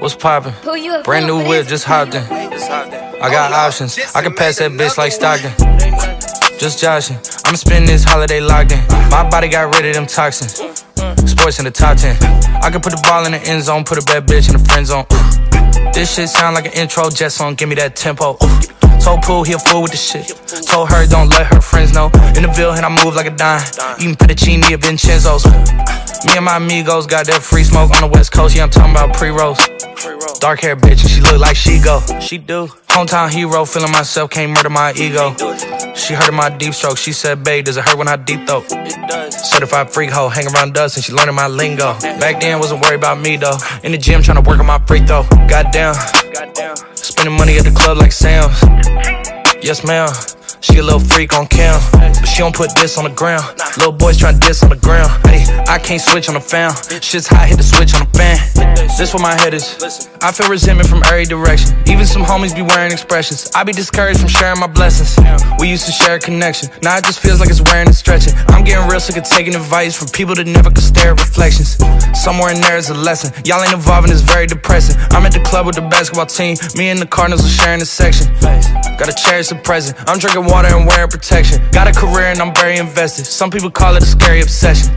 What's poppin'? Brand new whip, just hopped in. I got options, I can pass that bitch like Stockton. Just joshing, I'ma spend this holiday locked in. My body got rid of them toxins. Sports in the top 10. I can put the ball in the end zone, put a bad bitch in the friend zone. This shit sound like an intro jet song, give me that tempo. Told Pooh he a fool with the shit. Told her don't let her friends know. In the Ville and I move like a dime. Eating fettuccine at Vincenzo's. Me and my amigos got that free smoke on the West Coast. Yeah, I'm talking about pre-rolls. Dark hair bitch and she look like she go. She do. Hometown hero, feeling myself, can't murder my ego. She heard of my deep stroke, she said, babe, does it hurt when I deep throat? It does. Certified freak hoe, hang around dust and she learning my lingo. Back then, wasn't worried about me though. In the gym, trying to work on my free throw. Goddamn. Spending money at the club like Sam's. Yes, ma'am. She a little freak on cam, but she don't put this on the ground. Little boys tryna diss on the ground. Hey, I can't switch on the fan. Shit's hot, hit the switch on the fan. This where my head is. I feel resentment from every direction. Even some homies be wearing expressions. I be discouraged from sharing my blessings. We used to share a connection. Now it just feels like it's wearing and stretching. I'm getting real sick of taking advice from people that never could stare at reflections. Somewhere in there is a lesson. Y'all ain't evolving, it's very depressing. I'm at the club with the basketball team. Me and the Cardinals are sharing a section. Gotta cherish the present. I'm drinking water and wearing protection. Got a career and I'm very invested. Some people call it a scary obsession.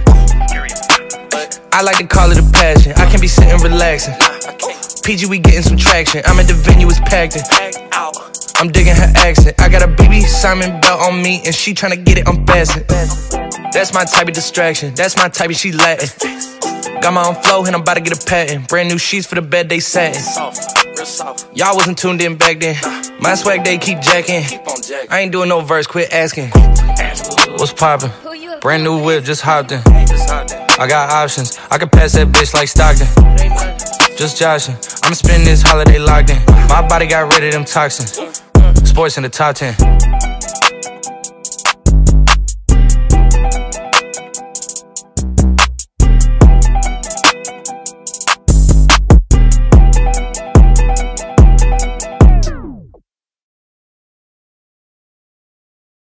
I like to call it a passion. I can be sitting relaxing. PG, we getting some traction. I'm at the venue, it's packed in. I'm digging her accent. I got a BB Simon belt on me and she tryna get it unfastened. That's my type of distraction. That's my type of she Latin. Got my own flow and I'm about to get a patent. Brand new sheets for the bed, they satin. Y'all wasn't tuned in back then. My swag, they keep jacking. I ain't doing no verse, quit asking. What's poppin'? Brand new whip, just hopped in. I got options, I can pass that bitch like Stockton. Just joshing, I'ma spend this holiday locked in. My body got rid of them toxins. Sports in the top 10.